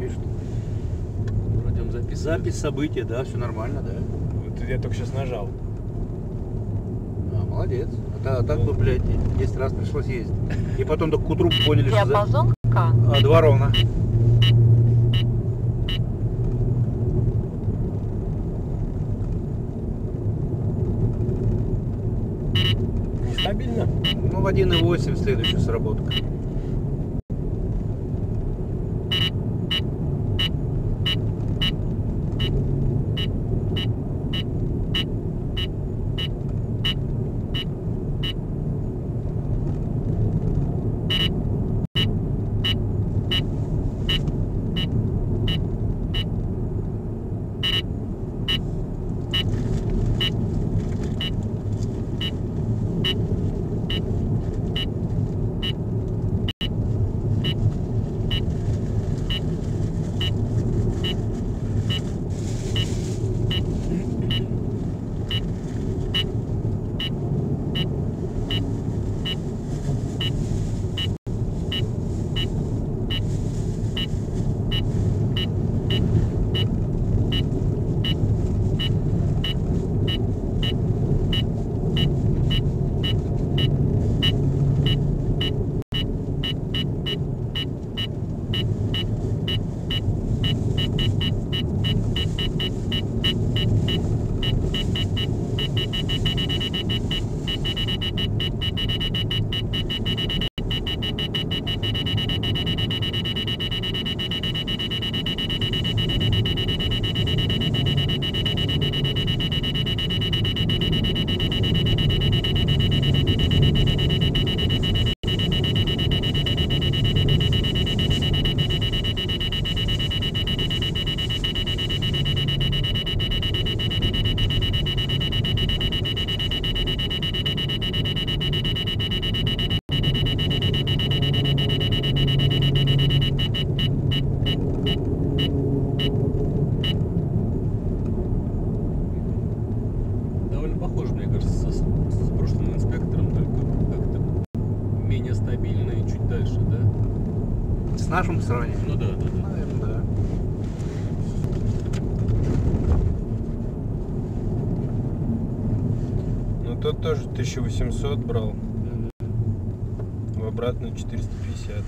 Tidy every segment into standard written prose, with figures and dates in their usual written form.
пишет. Вроде он записывает. Запись события, да, все нормально, да. Вот я только сейчас нажал. А, молодец. А так бы, блядь, 10 раз пришлось ездить. И потом только к утру поняли, что Диапазон К. 2 ровно. Нестабильно? Ну, в 1.8 следующая сработка. Довольно похоже, мне кажется, с прошлым инспектором, только как-то менее стабильно и чуть дальше, да? С нашим сравнением? Ну да. Наверное, да. Ну тот тоже 1800 брал. В обратную 450.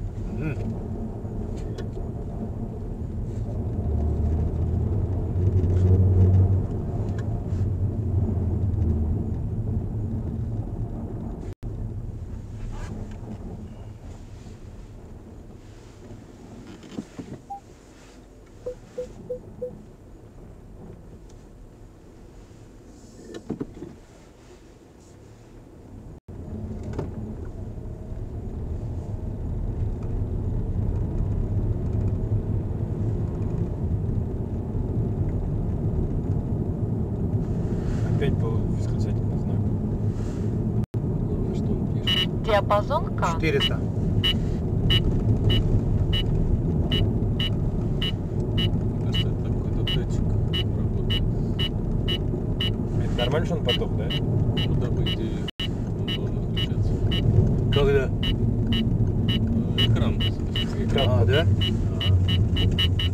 Опять был восклицательный знак. Главное, что он пишет. Диапазон К. 400. Кажется, это какой-то датчик работает. Это нормально, что он поток, да? Ну да, по идее, он должен выключаться. Когда? Экран. Экран. А, да?